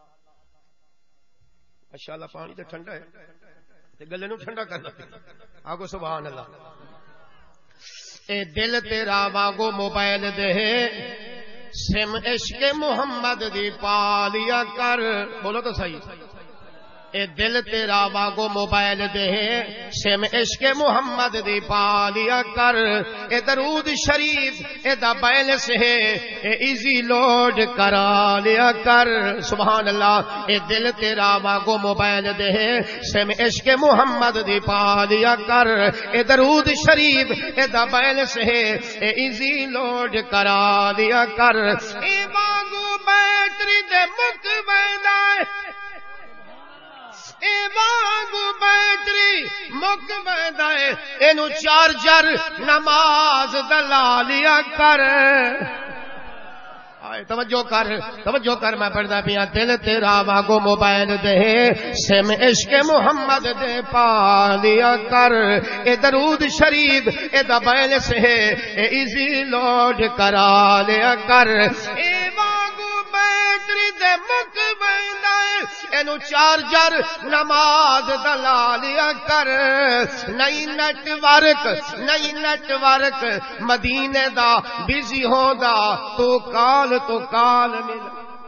ماشاءاللہ. پانی تو ٹھنڈا ہے تے گلے نو ٹھنڈا کر دے. آگو سبحان اللہ. اے دل تیرا باگو موبائل دے سم عشق محمد دی پالیا کر. بولو تو صحیح. اے دل تیرا واگو موبائل دے سم عشق محمد دی پالیا کر. اے درود شریف اے دا بیلنس ہے اے ایزی لوڈ کرا لیا کر. سبحان اللہ. اے دل تیرا واگو موبائل دے سم عشق محمد دی پالیا کر. اے درود شریف اے دا بیلنس ہے اے ایزی لوڈ کرا لیا کر. اے واگو بیٹری دے مک ویندا اے واگو بیٹری مک ویندا اے اینو چارجر نماز دلا لیا کر. آئے توجہ کر توجہ کر میں پڑھدا پیا. دل تیرا واگو موبائل دے سم عشق محمد دے پا لیا کر. اے درود شریف اے دا بیلنس ہے اے ایزی لوڈ کرا لیا کر. اے واگو بیٹری دے مک ویندا اینو چارجر نماز دلا لیا کر. نئی نیٹ ورک نئی نیٹ ورک مدینے دا بزی ہوندا تو کال تو کال مل.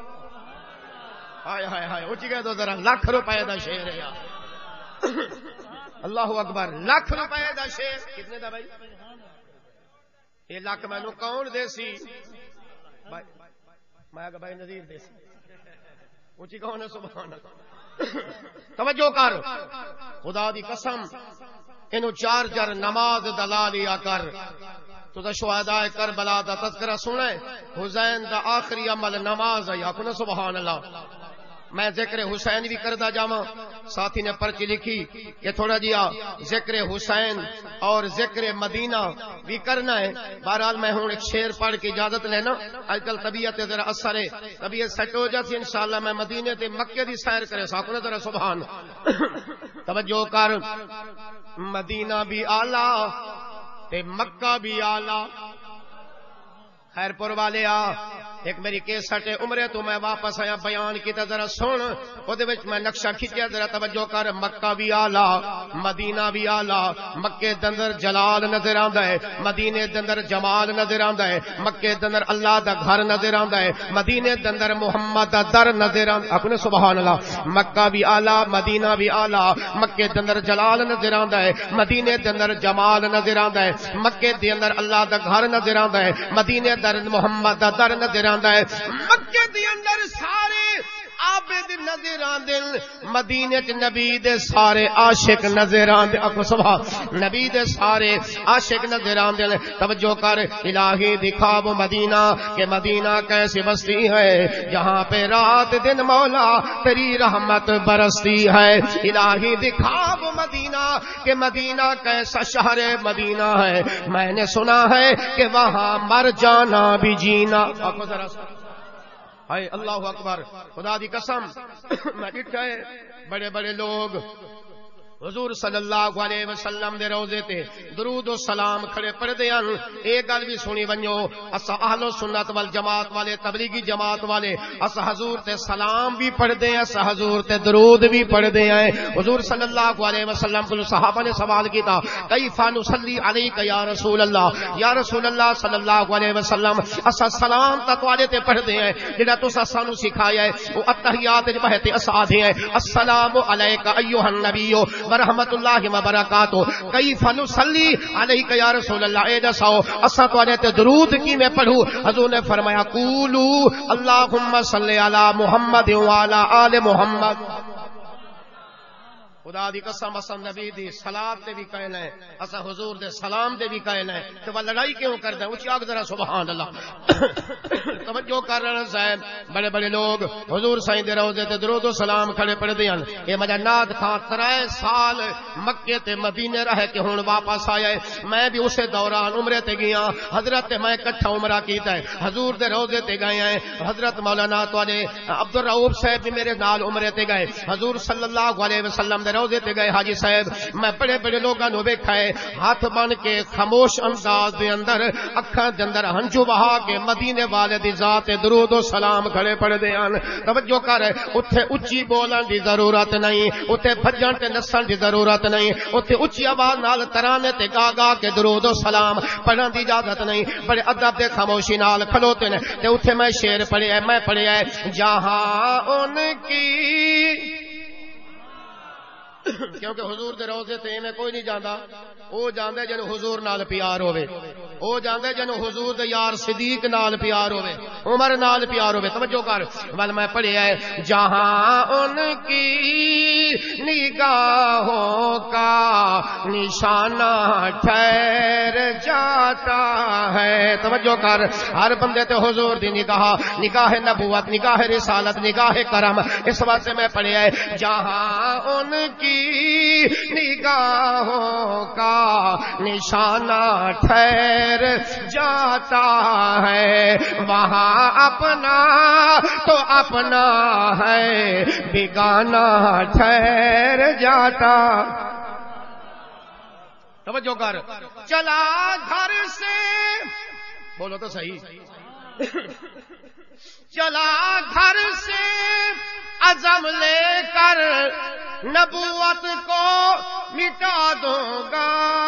ہائے ہائے ہائے اٹھ گئے تو ذرا لاکھ روپے دا شعر ہے یار. اللہ اکبر. لاکھ روپے دا شعر کتنے دا بھائی؟ یہ لاکھ مینو کون دے سی؟ میں کہ بھائی نذیر دے سی. اونچی کہو نا سبحان اللہ. توجہ کر خدا دی قسم اینو چار چار نماز دلا لیا کر. تو شہداء کربلا دا تذکرہ سنے حسین دا آخری عمل نماز ہے. آخو نا سبحان اللہ. میں ذکر حسین بھی کردہ جاواں. ساتھی نے پرچی لکھی کہ تھوڑا جیا ذکر حسین اور ذکر مدینہ بھی کرنا ہے. بہرحال میں ہوں ایک شعر پڑھ کے اجازت لینا. آج کل طبیعت ذرا اثر ہے, طبیعت سیٹ ہو جاتی انشاءاللہ. میں مدینے تے مکے دی سیر کرے ساکو ذرا سبحان. توجہ کر مدینہ بھی آلہ تے مکہ بھی آلہ. خیر پور والے آ ایک میری کیسٹ عمرے تو میں واپس آیا بیان کیتا ذرا سن او دے وچ میں نقشہ کھچیا ذرا توجہ کر. مکہ بھی آلہ مدینہ بھی آلہ. مکے دے اندر جلال نظر آندا ہے, مدینے دے اندر جمال نظر آندا ہے. مکے دے اندر اللہ دا گھر نظر آندا ہے, مدینے دے اندر محمد دا در نظر آندا. اپنے سبحان اللہ. مکہ بھی آلہ مدینہ بھی آلہ. مکے دے اندر جلال نظر آندا ہے, مدینے دے اندر جمال نظر آندا ہے. مکے دے اندر اللہ دا گھر نظر آندا ہے, مدینے در محمد دا در نظر آندا ہے. مکے دے اندر سارے عابد نظر آندے, مدینے چ نبی دے سارے عاشق نظر آندے. اکو سبحان. نبی دے سارے عاشق نظر آندے. توجہ کر الہی دکھا وہ مدینہ کہ مدینہ کیسی بستی ہے جہاں پہ رات دن مولا تیری رحمت برستی ہے. الہی دکھا وہ مدینہ کہ مدینہ کیسا شہر مدینہ ہے. میں نے سنا ہے کہ وہاں مر جانا بھی جینا. اکو ذرا اے اللہ اکبر. خدا دی قسم میں ڈٹھا ہے بڑے بڑے لوگ حضور صلی اللہ علیہ وسلم دے روزے تے درود و سلام کھڑے پڑھدے ہن. ایک گل بھی سنی ونجو اسا اہل سنت والجماعت والے تبلیغی جماعت والے اسا حضور تے سلام بھی پڑھدے ہیں, اسا حضور تے درود بھی پڑھدے ہیں. حضور صلی اللہ علیہ وسلم کو صحابہ نے سوال کیتا کیف نصلی علیک یا رسول اللہ. یا رسول اللہ صلی اللہ علیہ وسلم اسا سلام تا تواڈے تے پڑھدے ہیں جڑا تساں سانو سکھایا ہے او اتحیات وچ بہتے اسا دے ہیں السلام علیک ایھا النبی ورحمت اللہ وبرکاتہ. کیف نصلی علیک یا رسول اللہ. اے دسو اساں تواڈے تے درود کیویں پڑھوں. حضور نے فرمایا قولوا اللہم صلی علی محمد وعلی آل محمد. خدا دی قسم اساں نبی دی صلاۃ تے بھی قائل ہیں, اساں حضور دے سلام تے بھی قائل ہیں. تے وہ لڑائی کیوں کردا ہے؟ اونچی آگ ذرا سبحان اللہ. توجہ کر رہے صاحب بڑے بڑے لوگ حضور سائیں دے روزے تے درود و سلام کھڑے پڑھدے ہیں. اے مجا ناد تھا ترائے سال مکے تے مدینے رہ کے ہن واپس آیا ہے. میں بھی اسے دوران عمرے تے گیا. حضرت تے میں اکٹھا عمرہ کیتا ہے. حضور دے روزے تے گئے ہیں. حضرت مولانا تواڈے عبد الرؤوف صاحب بھی میرے نال عمرے تے گئے. حضور صلی اللہ علیہ وسلم روزے تے گئے. حاجی صاحب میں بڑے بڑے لوگاں نو ویکھا ہے ہاتھ بن کے خاموش انداز دے اندر اکھاں دے اندر ہنجو بہا کے مدینے والے دی ذات درود و سلام کھڑے پڑھدے ہن. توجہ کر اوتھے اونچی بولن دی ضرورت نہیں, اوتھے بھجن تے نسن دی ضرورت نہیں, اوتھے اونچی آواز نال ترانے تے گا گا کے درود و سلام پڑھن دی اجازت نہیں. بڑے ادب تے خاموشی نال کھلوتے نے. تے اوتھے میں شعر پڑھیا میں پڑھیا ہے جہاں ان کی کیونکہ حضور دے روزے تے میں کوئی نہیں جاندا. او جاندے جن حضور نال پیار ہوے, او جاندے جن حضور دے یار صدیق نال پیار ہوے, عمر نال پیار ہوے. توجہ کر ول میں پڑھیا ہے جہاں ان کی نگاہوں کا نشانہ ٹھہر جاتا ہے. توجہ کر ہر بندے تے حضور دی نگاہ, نگاہ نبوت, نگاہ رسالت, نگاہ کرم. اس واسطے میں پڑھیا ہے جہاں ان کی نگاہوں کا نشانہ ٹھہر جاتا ہے وہاں اپنا تو اپنا ہے بیگانہ ٹھہر جاتا. توجہ کر چلا گھر سے بولو تو صحیح چلا گھر سے عزم لے کر نبوت کو مٹا دوں گا.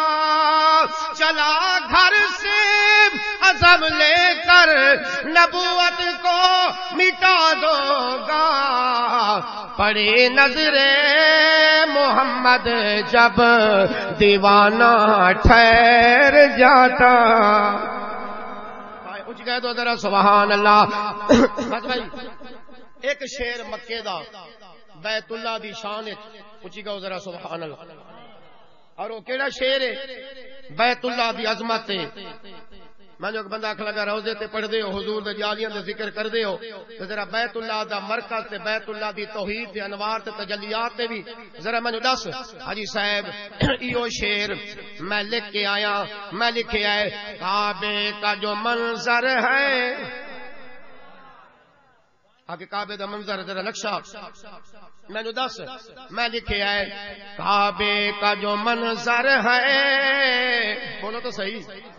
چلا گھر سے عزم لے کر نبوت کو مٹا دوں گا. پڑی نظر محمد جب دیوانہ ٹھہر جاتا. کہہ دو ذرا سبحان اللہ. بس بھائی ایک شیر مکے دا بیت اللہ دی شان اچھی گاؤ ذرا سبحان اللہ. اور وہ کیڑا شیر ہے بیت اللہ دی عظمت ہے. میں جو بندہ آخ لگا روزے تے پڑھ دے ہو حضور دے جالیاں دے ذکر کر دے ہو تو ذرا بیت اللہ دا مرکز تے بیت اللہ دی توحید تے انوار تے تجلیات تے بھی ذرا میں دس. حاجی صاحب ایو شیر میں لکھ کے آیا, میں لکھے آئے کعبے کا جو منظر ہے, آگے کعبے دا منظر ذرا نقشہ میں جو دس, میں لکھے آئے کعبے کا جو منظر ہے, بولو تو صحیح,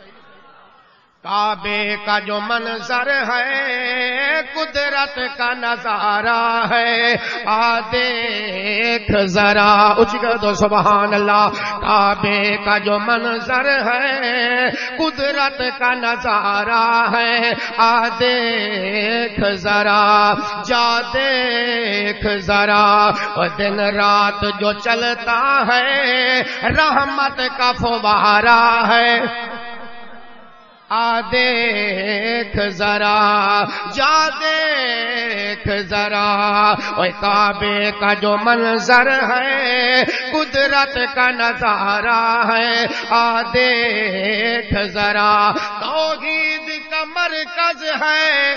کعبے کا جو منظر ہے قدرت کا نظارہ ہے, آ دیکھ ذرا اچھ کر دو سبحان اللہ. کعبے کا جو منظر ہے قدرت کا نظارہ ہے, آ دیکھ ذرا جا دیکھ ذرا, اور دن رات جو چلتا ہے رحمت کا فوارہ ہے, آ دیکھ ذرا جا دیکھ ذرا. اوے کعبے کا جو منظر ہے قدرت کا نظارہ ہے, آ دیکھ ذرا. توحید کا مرکز ہے,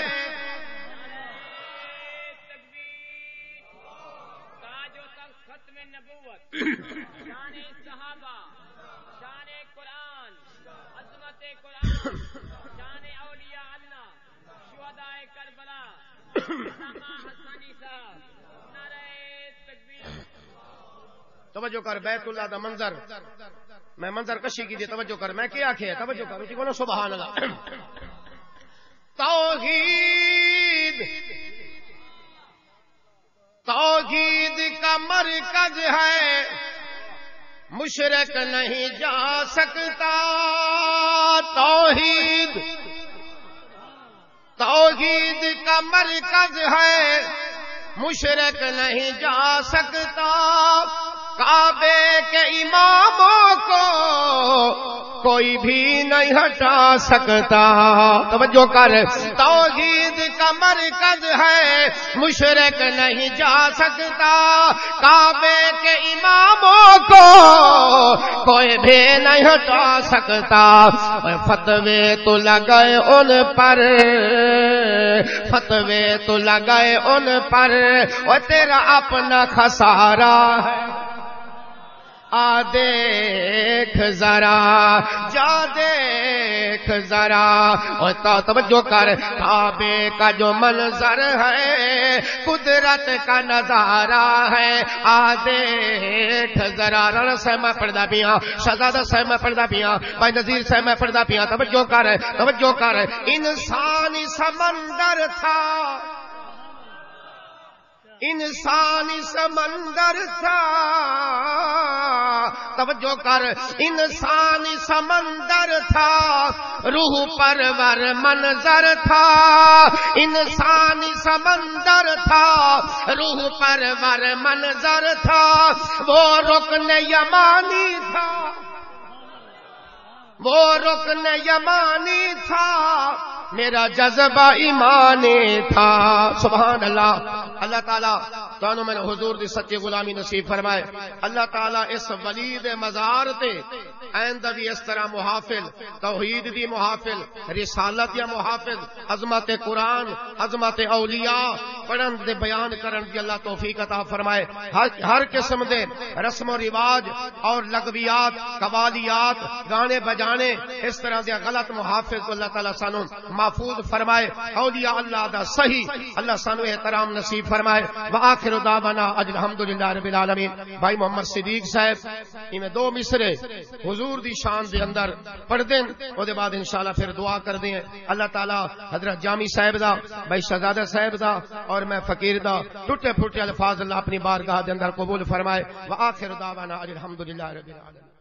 تاج و تخت ختم نبوت, شان صحابہ, شان قرآن, عظمت قرآن, شان اولیاء اللہ, شہدائے کربلا, علامہ حسانی صاحب, نعرہ تکبیر. توجہ کر بیت اللہ دا منظر, میں منظر کشی کی دی توجہ کر, میں کیا کیا توجہ کر اسی کو سبحان اللہ. توحید توحید کا مرکز ہے, مشرک نہیں جا سکتا. توحید توحید کا مرکز ہے, مشرک نہیں جا سکتا. کعبے کے اماموں کو کوئی بھی نہیں ہٹا سکتا. توجہ کر, توحید کا مرکز ہے, مشرک نہیں جا سکتا. کعبے کے اماموں کو کوئی بھی نہیں ہٹا سکتا. فتوے تو لگائے ان پر, فتوے تو لگائے ان پر, اور تیرا اپنا خسارہ ہے, آ دیکھ ذرا جا دیکھ ذرا. اور توجہ کر, کعبے کا جو منظر ہے قدرت کا نظارہ ہے, آ دیکھ ذرا. رانا صاحب میں پڑھدا پیاں, شہزادہ صاحب میں پڑھدا پیاں, بھائی نذیر صاحب میں پڑھدا پیاں. توجہ کر توجہ کر, انسانی سمندر تھا, انسانی سمندر تھا. توجہ کر, انسانی سمندر تھا, روح پرور منظر تھا. انسانی سمندر تھا, روح پرور منظر تھا. وہ رکن یمانی تھا, وہ رکن یمانی تھا, میرا جذبہ ایمانی تھا. سبحان اللہ. اللہ تعالیٰ تانوں میں حضور دی سچی غلامی نصیب فرمائے. اللہ تعالیٰ اس ولی دے مزار تے آئندہ بھی اس طرح محافل, توحید دی محافل, رسالت یا محافل, عظمت قرآن, عظمت اولیاء پڑھن دے بیان کرن دی اللہ توفیق عطا فرمائے. ہر, ہر قسم دے رسم و رواج اور لغویات, قوالیات, گانے بجانے, اس طرح دے غلط محافظ کو اللہ تعالیٰ سانوں محفوظ فرمائے. اولیاء اللہ دا صحیح اللہ سانو احترام نصیب فرمائے. وآخر دعوانا الحمدللہ رب العالمین. بھائی محمد صدیق صاحب میں دو مصرے حضور دی شان دے اندر پڑھ دیں, او دے بعد انشاءاللہ پھر دعا کر دیں. اللہ تعالی حضرت جامی صاحب دا, بھائی شہزادہ صاحب دا اور میں فقیر دا ٹوٹے پھوٹے الفاظ اللہ اپنی بارگاہ دے اندر قبول فرمائے. وآخر دعوانا الحمدللہ رب العالمین.